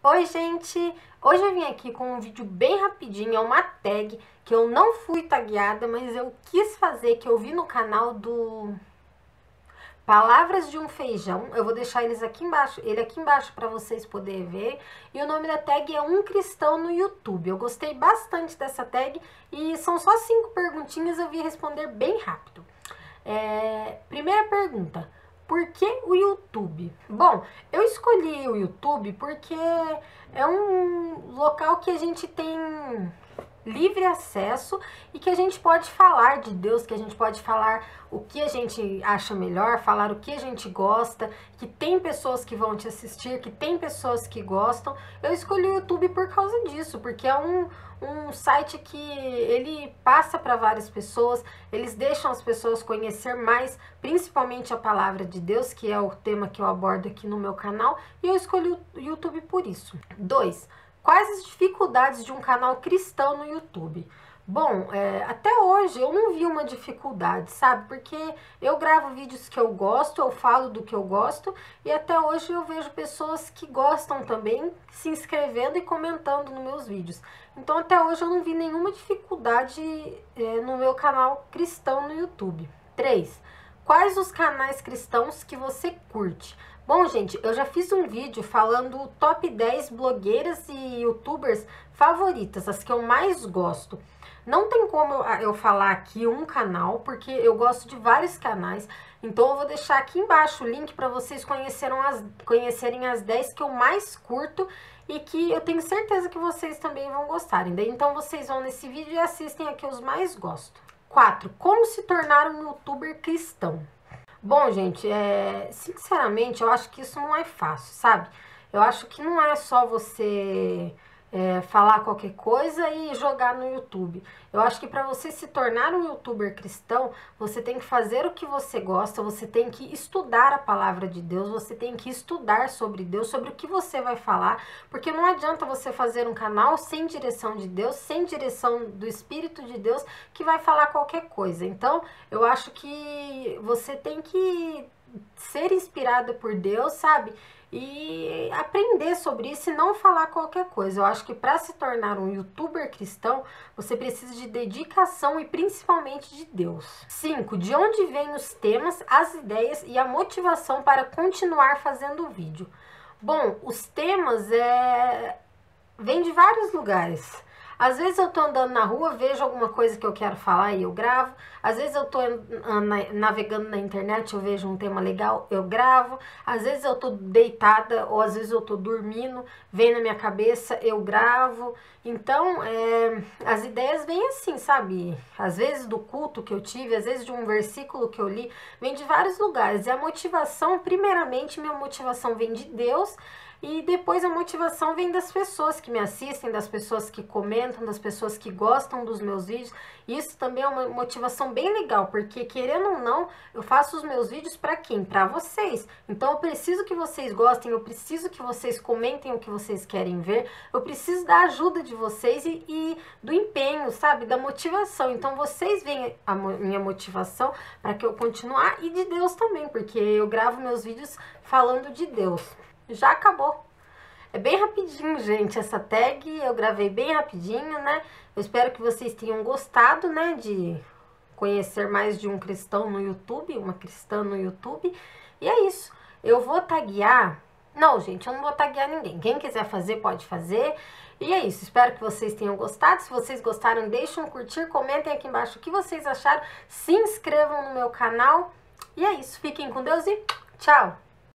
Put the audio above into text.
Oi, gente! Hoje eu vim aqui com um vídeo bem rapidinho, é uma tag que eu não fui tagueada, mas eu quis fazer, que eu vi no canal do Palavras de um Feijão. Eu vou deixar ele aqui embaixo para vocês poderem ver. E o nome da tag é Um Cristão no YouTube. Eu gostei bastante dessa tag e são só 5 perguntinhas, eu vim responder bem rápido. Primeira pergunta. Por que o YouTube? Bom, eu escolhi o YouTube porque é um local que a gente tem livre acesso e que a gente pode falar de Deus, que a gente pode falar o que a gente acha melhor, falar o que a gente gosta, que tem pessoas que vão te assistir, que tem pessoas que gostam. Eu escolhi o YouTube por causa disso, porque é um site que ele passa para várias pessoas, eles deixam as pessoas conhecer mais, principalmente a palavra de Deus, que é o tema que eu abordo aqui no meu canal, e eu escolhi o YouTube por isso. 2. Quais as dificuldades de um canal cristão no YouTube? Bom, até hoje eu não vi uma dificuldade, sabe? Porque eu gravo vídeos que eu gosto, eu falo do que eu gosto, e até hoje eu vejo pessoas que gostam também se inscrevendo e comentando nos meus vídeos. Então até hoje eu não vi nenhuma dificuldade no meu canal cristão no YouTube. 3. Quais os canais cristãos que você curte? Bom, gente, eu já fiz um vídeo falando o top 10 blogueiras e youtubers favoritas, as que eu mais gosto. Não tem como eu falar aqui um canal, porque eu gosto de vários canais. Então eu vou deixar aqui embaixo o link para vocês conhecerem as 10 que eu mais curto e que eu tenho certeza que vocês também vão gostarem. Daí então vocês vão nesse vídeo e assistem a que eu mais gosto. 4. Como se tornar um youtuber cristão? Bom, gente, sinceramente, eu acho que isso não é fácil, sabe? Eu acho que não é só você falar qualquer coisa e jogar no YouTube. Eu acho que para você se tornar um youtuber cristão, você tem que fazer o que você gosta, você tem que estudar a palavra de Deus, você tem que estudar sobre Deus, sobre o que você vai falar, porque não adianta você fazer um canal sem direção de Deus, sem direção do Espírito de Deus, que vai falar qualquer coisa. Então, eu acho que você tem que ser inspirada por Deus, sabe? E aprender sobre isso e não falar qualquer coisa. Eu acho que para se tornar um youtuber cristão, você precisa de dedicação e principalmente de Deus. 5. De onde vêm os temas, as ideias e a motivação para continuar fazendo o vídeo? Bom, os temas vêm de vários lugares. Às vezes eu tô andando na rua, vejo alguma coisa que eu quero falar e eu gravo. Às vezes eu tô navegando na internet, eu vejo um tema legal, eu gravo. Às vezes eu tô deitada ou às vezes eu tô dormindo, vem na minha cabeça, eu gravo. Então, as ideias vêm assim, sabe? Às vezes do culto que eu tive, às vezes de um versículo que eu li, vem de vários lugares. E a motivação, primeiramente, minha motivação vem de Deus. E depois a motivação vem das pessoas que me assistem, das pessoas que comentam, das pessoas que gostam dos meus vídeos. Isso também é uma motivação bem legal, porque querendo ou não, eu faço os meus vídeos para quem? Para vocês. Então eu preciso que vocês gostem, eu preciso que vocês comentem o que vocês querem ver, eu preciso da ajuda de vocês e do empenho, sabe? Da motivação. Então vocês veem a minha motivação para que eu continuar e de Deus também, porque eu gravo meus vídeos falando de Deus. Já acabou. É bem rapidinho, gente, essa tag, eu gravei bem rapidinho, né? Eu espero que vocês tenham gostado, né, de conhecer mais de um cristão no YouTube, uma cristã no YouTube. E é isso. Eu vou taguear... Não, gente, eu não vou taguear ninguém. Quem quiser fazer, pode fazer. E é isso. Espero que vocês tenham gostado. Se vocês gostaram, deixem um curtir, comentem aqui embaixo o que vocês acharam. Se inscrevam no meu canal. E é isso. Fiquem com Deus e tchau!